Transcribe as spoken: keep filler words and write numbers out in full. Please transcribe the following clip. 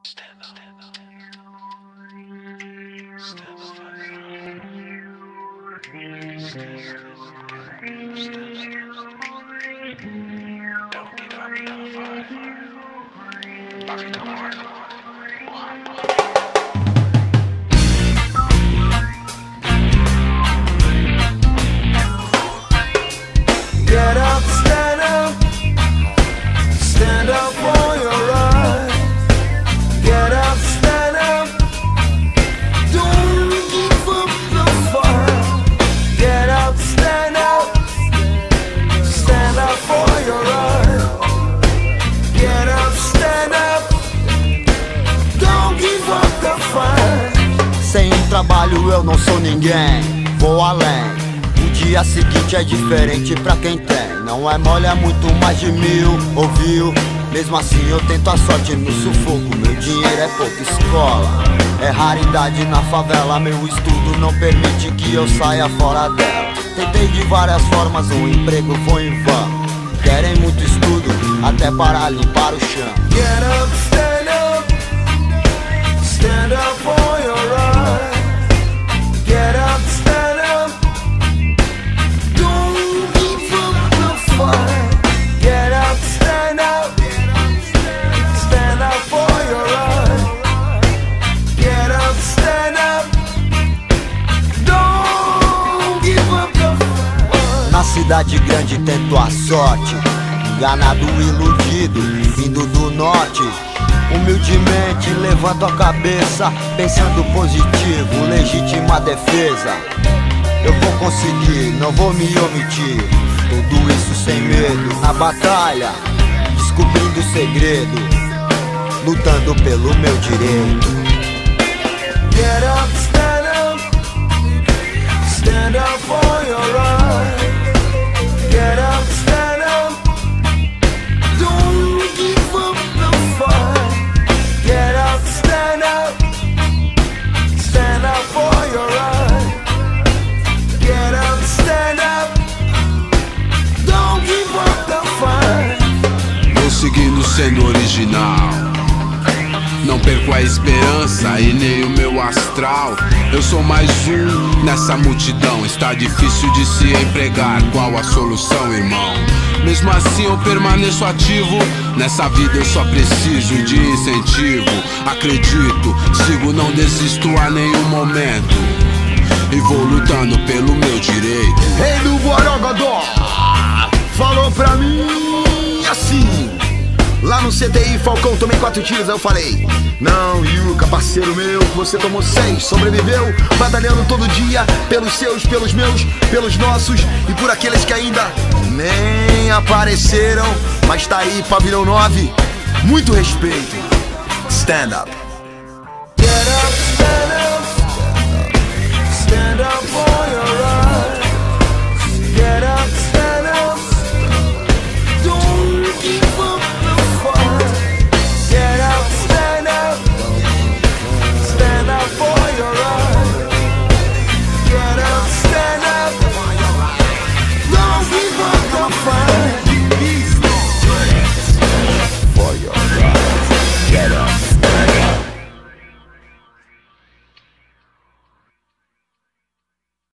Stand up. Stand up. Stand up. Don't give up, never fight. Papi, don't worry. Get up, stand up, stand up for your right. Get up, stand up, don't give up the fight. Get up, stand up, stand up for your right. Get up, stand up, don't give up the fight. Sem trabalho eu não sou ninguém, vou além. O dia seguinte é diferente pra quem tem. Não é mole, é muito mais de mil, ouviu? Mesmo assim eu tento a sorte no sufoco. Meu dinheiro é pouca escola, é raridade na favela. Meu estudo não permite que eu saia fora dela. Tentei de várias formas, um emprego foi em vão. Querem muito estudo, até para limpar o chão. Get up, stand up, stand up for your right. Get up, stand up, don't give up the fight. Get up, stand up, stand up for your right. Get up, stand up, don't give up the fight. Na cidade grande tento a sorte, enganado, iludido, vindo do norte. Humildemente levanto a cabeça, pensando positivo, legítima defesa. Eu vou conseguir, não vou me omitir. Tudo isso sem medo, na batalha, descobrindo o segredo, lutando pelo meu direito. Get up, stand up, stand up for your right. Get up, stand up, don't give up the fight. Get up, stand up, stand up for your right. Get up, stand up, don't give up the fight. Vou seguindo sendo original, não perco a esperança e nem o meu astral. Eu sou mais um nessa multidão. Está difícil de se empregar, qual a solução, irmão? Mesmo assim eu permaneço ativo. Nessa vida eu só preciso de incentivo. Acredito, sigo, não desisto a nenhum momento. E vou lutando pelo meu direito. Rei do Borogodó falou pra mim assim: lá no C T I Falcão tomei quatro tiros, aí eu falei: não, Yuka, parceiro meu, você tomou seis, sobreviveu, batalhando todo dia, pelos seus, pelos meus, pelos nossos e por aqueles que ainda nem apareceram. Mas tá aí, pavilhão nove, muito respeito. Stand up.